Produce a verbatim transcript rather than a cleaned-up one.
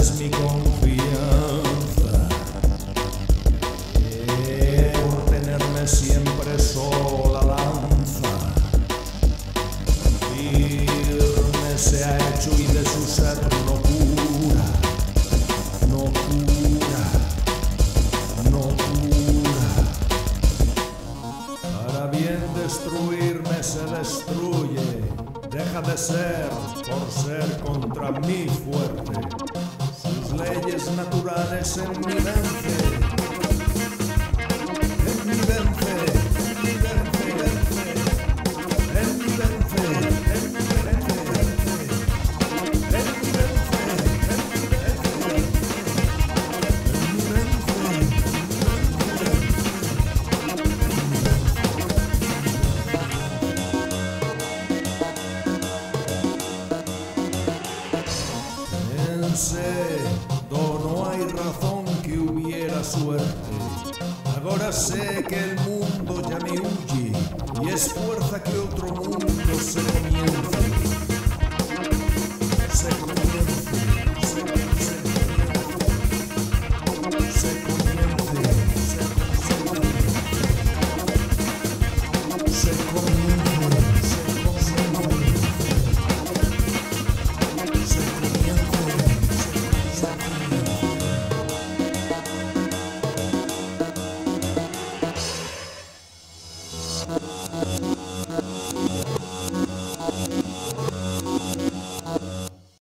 tienes mi confianza, eh, por tenerme siempre sola lanza. Firme se ha hecho y de su ser no cura, no cura, no cura. Para bien destruirme se destruye, deja de ser por ser contra mí fuerte. Sus leyes naturales en mi vence, en mi vence, en mi vence, en mi vence, en mi vence, en mi vence, do no hay razón que hubiera suerte. Agora sé que el mundo ya me huye y es fuerza que otro mundo se comience, se comience, se comience, se comience, se comience, se comience.